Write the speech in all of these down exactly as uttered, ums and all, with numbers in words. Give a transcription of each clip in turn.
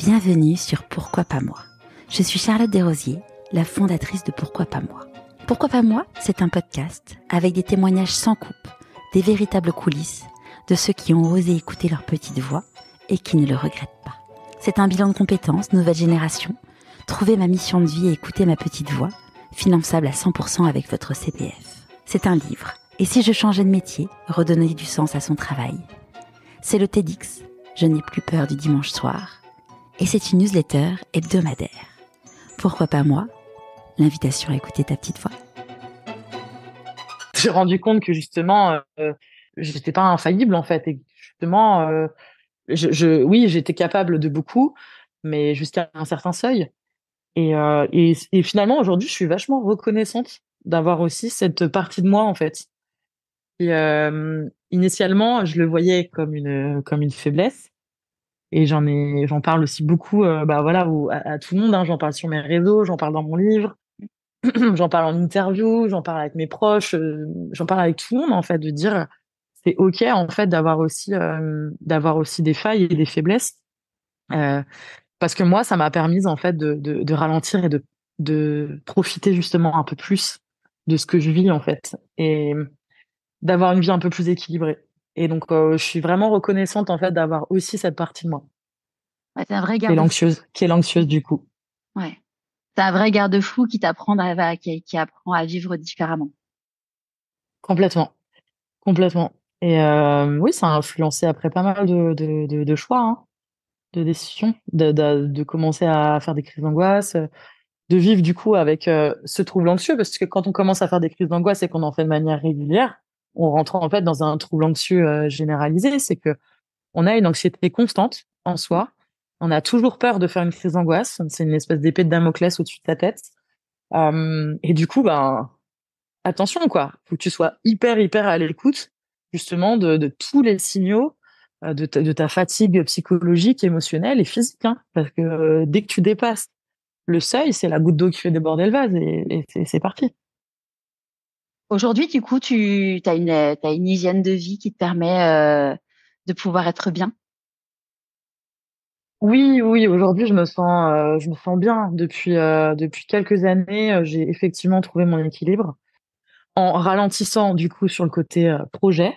Bienvenue sur Pourquoi pas moi. Je suis Charlotte Desrosiers, la fondatrice de Pourquoi pas moi. Pourquoi pas moi, c'est un podcast avec des témoignages sans coupe, des véritables coulisses de ceux qui ont osé écouter leur petite voix et qui ne le regrettent pas. C'est un bilan de compétences, nouvelle génération, trouver ma mission de vie et écouter ma petite voix, finançable à cent pour cent avec votre C P F. C'est un livre. Et si je changeais de métier, redonner du sens à son travail. C'est le TEDx, je n'ai plus peur du dimanche soir. Et c'est une newsletter hebdomadaire. Pourquoi pas moi? L'invitation à écouter ta petite voix. J'ai rendu compte que justement, euh, j'étais pas infaillible en fait, et que justement, euh, je, je, oui, j'étais capable de beaucoup, mais jusqu'à un certain seuil. Et, euh, et, et finalement, aujourd'hui, je suis vachement reconnaissante d'avoir aussi cette partie de moi en fait. Et euh, initialement, je le voyais comme une comme une faiblesse. Et j'en ai, j'en parle aussi beaucoup, euh, bah voilà, au- à, à tout le monde. Hein. J'en parle sur mes réseaux, j'en parle dans mon livre, j'en parle en interview, j'en parle avec mes proches, euh, j'en parle avec tout le monde en fait, de dire c'est ok en fait d'avoir aussi, euh, d'avoir aussi des failles et des faiblesses, euh, parce que moi ça m'a permis en fait de, de, de ralentir et de, de profiter justement un peu plus de ce que je vis en fait et d'avoir une vie un peu plus équilibrée. Et donc euh, je suis vraiment reconnaissante en fait d'avoir aussi cette partie de moi Ouais, c'est un vrai qui est garde-fou. l'anxieuse, qui est l'anxieuse du coup. Ouais. C'est un vrai garde-fou qui t'apprend à, qui, qui apprend à vivre différemment. Complètement, complètement. Et euh, oui, ça a influencé après pas mal de, de, de, de choix, hein, de décisions, de, de, de commencer à faire des crises d'angoisse, de vivre du coup avec euh, ce trouble anxieux, parce que quand on commence à faire des crises d'angoisse et qu'on en fait de manière régulière, on rentre en fait dans un trouble anxieux euh, généralisé. C'est que on a une anxiété constante en soi. On a toujours peur de faire une crise d'angoisse. C'est une espèce d'épée de Damoclès au-dessus de ta tête. Euh, et du coup, ben attention, quoi. Faut que tu sois hyper, hyper à l'écoute, justement, de, de tous les signaux euh, de, ta, de ta fatigue psychologique, émotionnelle et physique, hein. Parce que euh, dès que tu dépasses le seuil, c'est la goutte d'eau qui fait déborder le vase et, et c'est, c'est parti. Aujourd'hui, du coup, tu as une, t'as une hygiène de vie qui te permet euh, de pouvoir être bien. Oui, oui, aujourd'hui, je me sens, euh, je me sens bien. Depuis, euh, depuis quelques années, euh, j'ai effectivement trouvé mon équilibre en ralentissant, du coup, sur le côté euh, projet,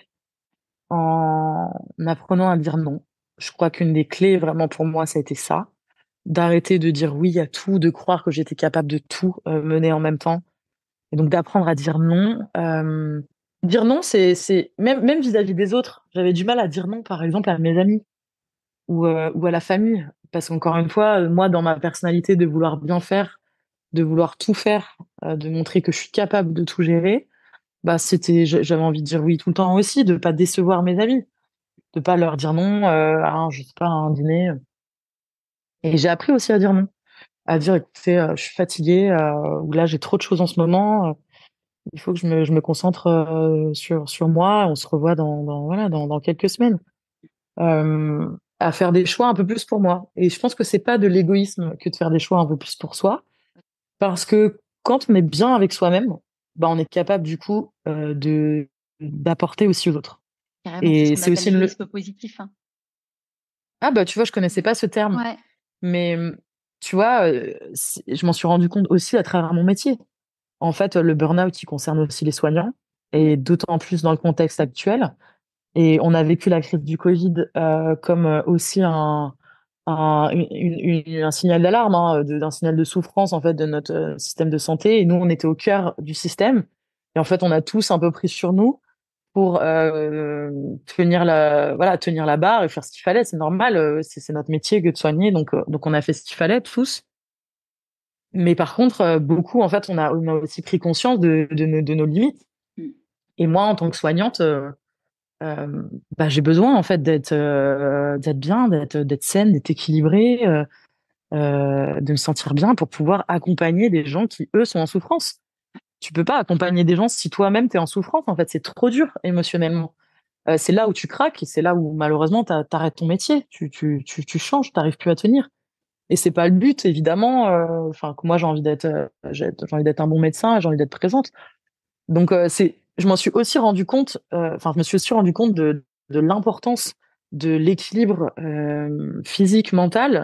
en apprenant à dire non. Je crois qu'une des clés, vraiment, pour moi, ça a été ça. D'arrêter de dire oui à tout, de croire que j'étais capable de tout euh, mener en même temps. Et donc d'apprendre à dire non. Euh, dire non, c'est, c'est même, même vis-à-vis des autres. J'avais du mal à dire non, par exemple, à mes amis ou, euh, ou à la famille. Parce qu'encore une fois, euh, moi, dans ma personnalité de vouloir bien faire, de vouloir tout faire, euh, de montrer que je suis capable de tout gérer, bah c'était, j'avais envie de dire oui tout le temps aussi, de pas décevoir mes amis, de pas leur dire non euh, à un, je sais pas, à un dîner. Et j'ai appris aussi à dire non. À dire écoutez, euh, je suis fatiguée euh, ou là j'ai trop de choses en ce moment, euh, il faut que je me je me concentre euh, sur sur moi, on se revoit dans dans voilà dans dans quelques semaines. Euh, à faire des choix un peu plus pour moi, et je pense que c'est pas de l'égoïsme que de faire des choix un peu plus pour soi, parce que quand on est bien avec soi-même, bah on est capable du coup euh, de d'apporter aussi aux autres. Carrément, c'est ce Et qu'on c'est appelle aussi une le- l'égoïsme positif. Hein. ah bah tu vois, je connaissais pas ce terme, Ouais. mais tu vois, euh, c'est- je m'en suis rendu compte aussi à travers mon métier. En fait, le burn-out, il concerne aussi les soignants, et d'autant plus dans le contexte actuel. Et on a vécu la crise du Covid euh, comme euh, aussi un, un, une, une- un signal d'alarme, hein, de- d'un signal de souffrance en fait de notre euh, système de santé. Et nous, on était au cœur du système. Et en fait, on a tous un peu pris sur nous pour euh, tenir la, voilà, tenir la barre et faire ce qu'il fallait. C'est normal, euh, c'est c'est notre métier que de soigner. Donc, euh, donc on a fait ce qu'il fallait tous. Mais par contre, euh, beaucoup, en fait, on a, on a aussi pris conscience de, de, nos, de nos limites. Mm. Et moi, en tant que soignante, euh, euh, bah, j'ai besoin en fait d'être euh, d'être bien, d'être d'être saine, d'être équilibrée, euh, euh, de me sentir bien pour pouvoir accompagner des gens qui eux sont en souffrance. Tu peux pas accompagner des gens si toi-même t'es en souffrance. En fait, c'est trop dur émotionnellement. Euh, c'est là où tu craques et c'est là où malheureusement t'a- t'arrêtes ton métier. Tu tu tu tu changes, t'arrives plus à tenir. Et c'est pas le but, évidemment. euh, Enfin, que moi j'ai envie d'être, euh, j'ai j'ai envie d'être un bon médecin, j'ai envie d'être présente. Donc euh, c'est, je m'en suis aussi rendu compte. euh, Enfin, je me suis aussi rendu compte de de l'importance de l'équilibre euh, physique, mental,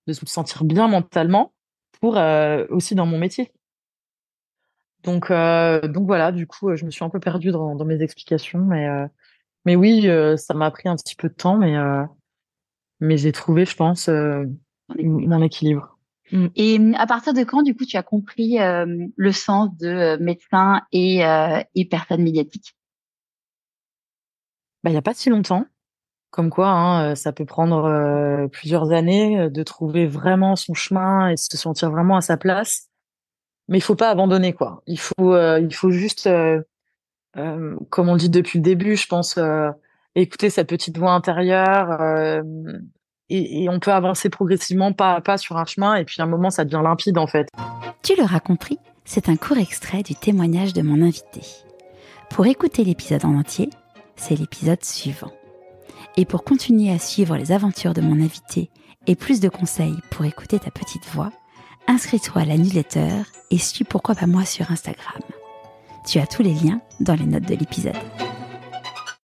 de se sentir bien mentalement pour euh, aussi dans mon métier. Donc, euh, donc voilà, du coup, euh, je me suis un peu perdue dans, dans mes explications, mais, euh, mais oui, euh, ça m'a pris un petit peu de temps, mais, euh, mais j'ai trouvé, je pense, euh, Ton équilibre. mon équilibre. Mm. Et hum, à partir de quand, du coup, tu as compris euh, le sens de euh, médecin et, euh, et personne médiatique? Bah, il n'y a pas si longtemps, comme quoi, hein, euh, ça peut prendre euh, plusieurs années euh, de trouver vraiment son chemin et de se sentir vraiment à sa place. Mais il faut pas abandonner, quoi. Il faut, euh, il faut juste, euh, euh, comme on dit depuis le début, je pense, euh, écouter sa petite voix intérieure, euh, et, et on peut avancer progressivement, pas à pas sur un chemin, et puis à un moment, ça devient limpide, en fait. Tu l'auras compris, c'est un court extrait du témoignage de mon invité. Pour écouter l'épisode en entier, c'est l'épisode suivant. Et pour continuer à suivre les aventures de mon invité et plus de conseils pour écouter ta petite voix, inscris-toi à la newsletter et suis Pourquoi pas moi sur Instagram. Tu as tous les liens dans les notes de l'épisode.